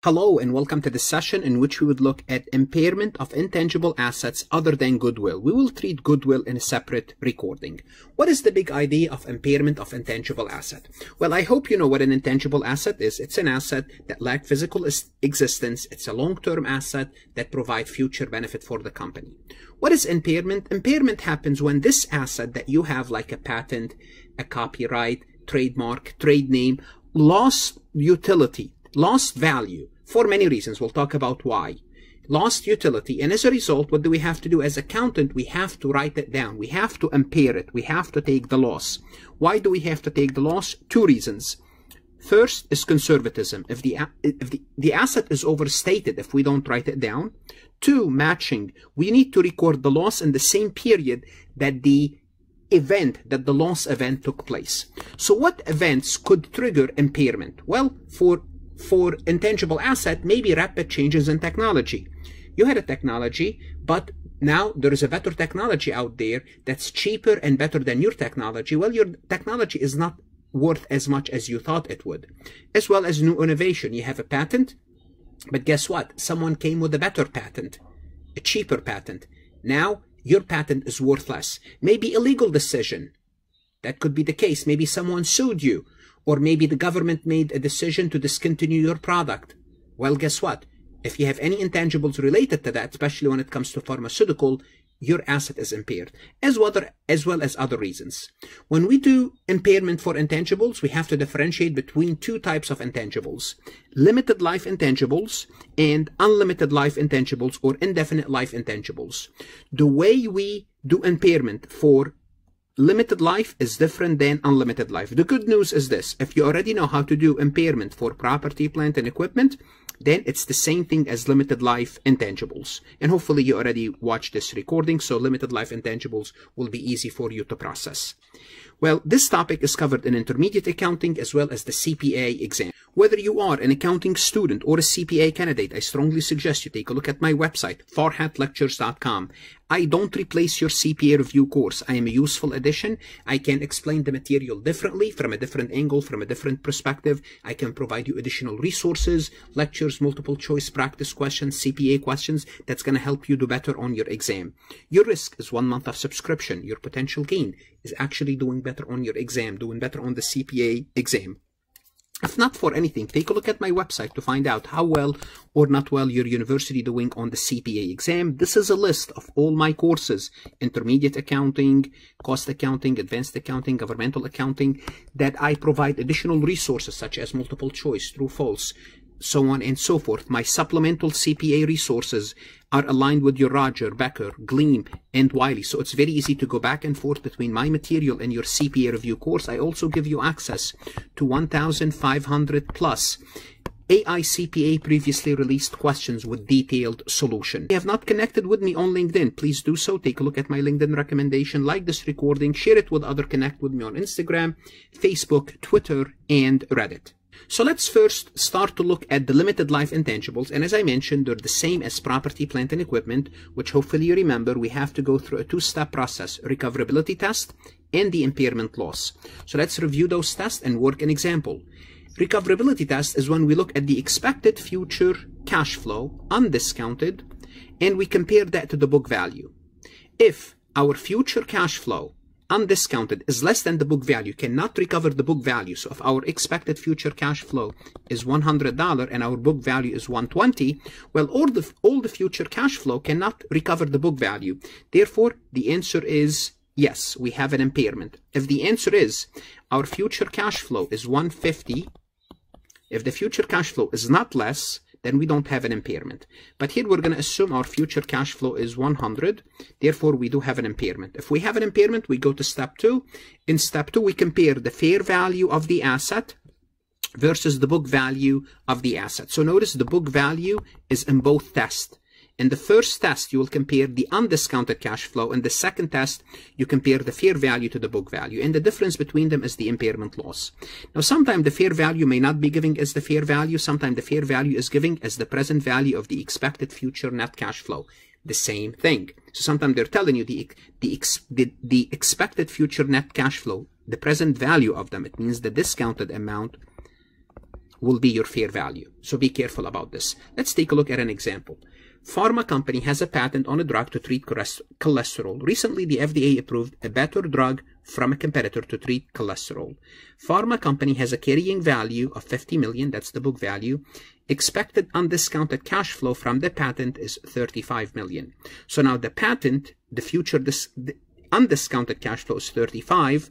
Hello and welcome to this session in which we would look at impairment of intangible assets other than goodwill. We will treat goodwill in a separate recording. What is the big idea of impairment of intangible asset? Well, I hope you know what an intangible asset is. It's an asset that lacks physical existence. It's a long-term asset that provides future benefit for the company. What is impairment? Impairment happens when this asset that you have, like a patent, a copyright, trademark, trade name, lost utility, lost value for many reasons. We'll talk about why. Lost utility, and as a result, what do we have to do as accountant? We have to write it down. We have to impair it. We have to take the loss. Why do we have to take the loss? Two reasons. First is conservatism. If the asset is overstated, if we don't write it down. Two, matching. We need to record the loss in the same period that the loss event took place. So what events could trigger impairment? Well, for intangible asset, maybe rapid changes in technology. You had a technology, but now there is a better technology out there that's cheaper and better than your technology. Well, your technology is not worth as much as you thought it would. As well as new innovation. You have a patent, but guess what? Someone came with a better patent, a cheaper patent. Now your patent is worth less. Maybe a legal decision. That could be the case. Maybe someone sued you. Or maybe the government made a decision to discontinue your product. Well, guess what? If you have any intangibles related to that, especially when it comes to pharmaceutical, your asset is impaired, as well as other reasons. When we do impairment for intangibles, we have to differentiate between two types of intangibles: limited life intangibles and unlimited life intangibles, or indefinite life intangibles. The way we do impairment for limited life is different than unlimited life. The good news is this: if you already know how to do impairment for property, plant, and equipment, then it's the same thing as limited life intangibles. And hopefully you already watched this recording, so limited life intangibles will be easy for you to process. Well, this topic is covered in intermediate accounting as well as the CPA exam. Whether you are an accounting student or a CPA candidate, I strongly suggest you take a look at my website, farhatlectures.com. I don't replace your CPA review course. I am a useful addition. I can explain the material differently, from a different angle, from a different perspective. I can provide you additional resources, lectures, multiple choice practice questions, CPA questions that's going to help you do better on your exam. Your risk is 1 month of subscription. Your potential gain is actually doing better on your exam, doing better on the CPA exam. If not for anything, take a look at my website to find out how well or not well your university doing on the CPA exam. This is a list of all my courses: intermediate accounting, cost accounting, advanced accounting, governmental accounting, that I provide additional resources such as multiple choice, true, false, so on and so forth. My supplemental CPA resources are aligned with your Roger, Becker, Gleam, and Wiley. So it's very easy to go back and forth between my material and your CPA review course. I also give you access to 1,500 plus AI CPA previously released questions with detailed solution. If you have not connected with me on LinkedIn, please do so. Take a look at my LinkedIn recommendation, like this recording, share it with others, connect with me on Instagram, Facebook, Twitter, and Reddit. So let's first start to look at the limited life intangibles. And as I mentioned, they're the same as property, plant, and equipment, which hopefully you remember we have to go through a two-step process: recoverability test and the impairment loss. So let's review those tests and work an example. Recoverability test is when we look at the expected future cash flow, undiscounted, and we compare that to the book value. If our future cash flow, undiscounted, is less than the book value, cannot recover the book value. So if our expected future cash flow is $100 and our book value is $120, well, all the future cash flow cannot recover the book value. Therefore, the answer is yes, we have an impairment. If the answer is our future cash flow is $150, if the future cash flow is not less, then we don't have an impairment. But here we're going to assume our future cash flow is 100. Therefore, we do have an impairment. If we have an impairment, we go to step 2. In step 2, we compare the fair value of the asset versus the book value of the asset. So notice the book value is in both tests. In the first test, you will compare the undiscounted cash flow. In the second test, you compare the fair value to the book value. And the difference between them is the impairment loss. Now, sometimes the fair value may not be giving as the fair value. Sometimes the fair value is giving as the present value of the expected future net cash flow. The same thing. So sometimes they're telling you the expected future net cash flow, the present value of them. It means the discounted amount will be your fair value. So be careful about this. Let's take a look at an example. Pharma company has a patent on a drug to treat cholesterol. Recently, the FDA approved a better drug from a competitor to treat cholesterol. Pharma company has a carrying value of 50 million. That's the book value. Expected undiscounted cash flow from the patent is 35 million. So now the patent, the undiscounted cash flow is 35,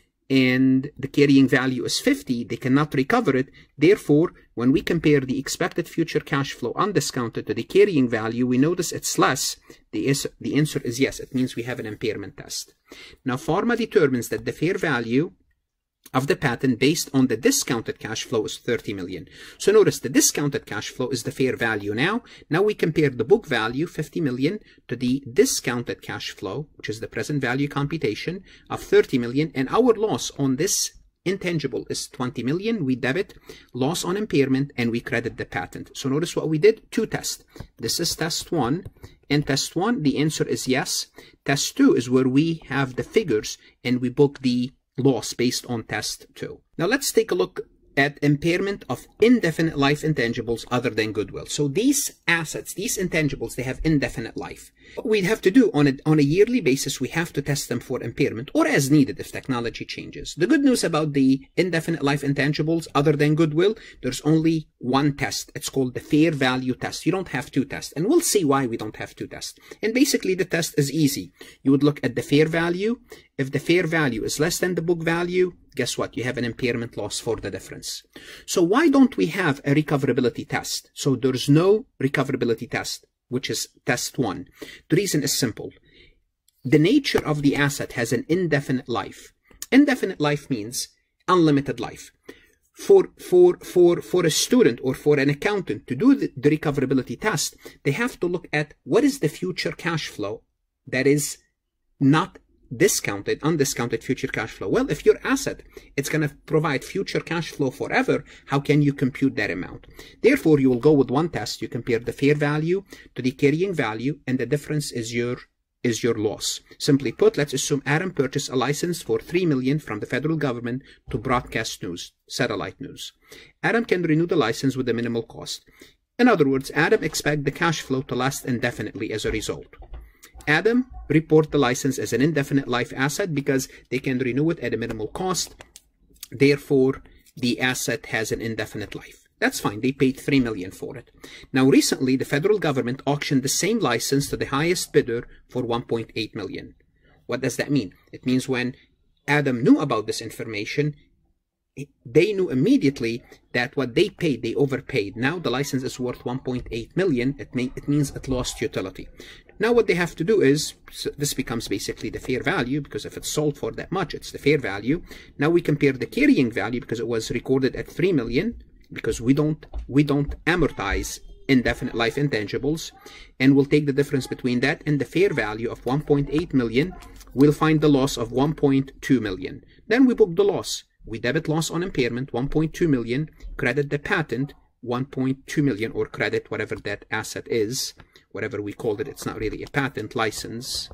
and the carrying value is 50. They cannot recover it. Therefore, when we compare the expected future cash flow undiscounted to the carrying value, we notice it's less. The answer is yes. It means we have an impairment test. Now, pharma determines that the fair value of the patent based on the discounted cash flow is 30 million. So notice the discounted cash flow is the fair value now. Now we compare the book value, 50 million, to the discounted cash flow, which is the present value computation of 30 million. And our loss on this intangible is 20 million. We debit loss on impairment and we credit the patent. So notice what we did, two tests. This is test one. In test one, the answer is yes. Test two is where we have the figures and we book the loss based on test 2. Now let's take a look at impairment of indefinite life intangibles other than goodwill. So these assets, these intangibles, they have indefinite life. What we'd have to do on a yearly basis, we have to test them for impairment or as needed if technology changes. The good news about the indefinite life intangibles other than goodwill, there's only one test. It's called the fair value test. You don't have two tests. And we'll see why we don't have two tests. And basically the test is easy. You would look at the fair value. If the fair value is less than the book value, guess what? You have an impairment loss for the difference. So why don't we have a recoverability test? So there's no recoverability test, which is test 1. The reason is simple. The nature of the asset has an indefinite life. Indefinite life means unlimited life. For a student or for an accountant to do the recoverability test, they have to look at what is the future cash flow that is not discounted, undiscounted future cash flow. Well, if your asset, it's going to provide future cash flow forever, how can you compute that amount? Therefore, you will go with one test. You compare the fair value to the carrying value, and the difference is your loss. Simply put, let's assume Adam purchased a license for 3 million from the federal government to broadcast news, satellite news. Adam can renew the license with a minimal cost. In other words, Adam expects the cash flow to last indefinitely as a result. Adam report the license as an indefinite life asset because they can renew it at a minimal cost. Therefore, the asset has an indefinite life. That's fine. They paid 3 million for it. Now, recently, the federal government auctioned the same license to the highest bidder for 1.8 million. What does that mean? It means when Adam knew about this information, they knew immediately that what they paid, they overpaid. Now the license is worth 1.8 million. It means it lost utility. Now what they have to do is, so this becomes basically the fair value, because if it's sold for that much, it's the fair value. Now we compare the carrying value because it was recorded at 3 million, because we don't amortize indefinite life intangibles, and we'll take the difference between that and the fair value of 1.8 million. We'll find the loss of 1.2 million. Then we book the loss. We debit loss on impairment, 1.2 million, credit the patent, 1.2 million, or credit whatever that asset is, whatever we called it. It's not really a patent, license,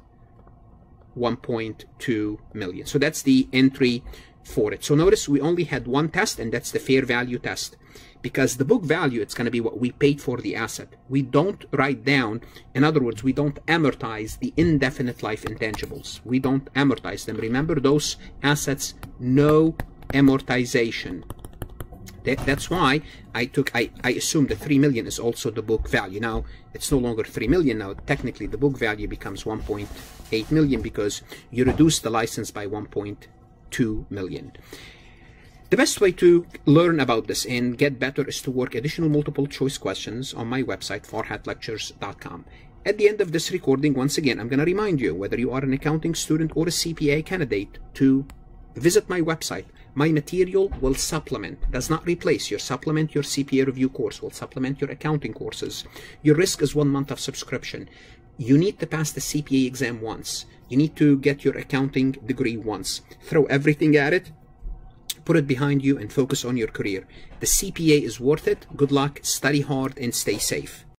1.2 million. So that's the entry for it. So notice we only had one test, and that's the fair value test. Because the book value, it's going to be what we paid for the asset. We don't write down, in other words, we don't amortize the indefinite life intangibles. We don't amortize them. Remember, those assets, no amortization. That's why I assume the 3 million is also the book value. Now, it's no longer 3 million. Now, technically, the book value becomes 1.8 million because you reduce the license by 1.2 million. The best way to learn about this and get better is to work additional multiple choice questions on my website, farhatlectures.com. At the end of this recording, once again, I'm going to remind you, whether you are an accounting student or a CPA candidate, to visit my website. My material will supplement, does not replace. Your supplement your CPA review course, will supplement your accounting courses. Your risk is 1 month of subscription. You need to pass the CPA exam once. You need to get your accounting degree once. Throw everything at it. Put it behind you and focus on your career. The CPA is worth it. Good luck, study hard, and stay safe.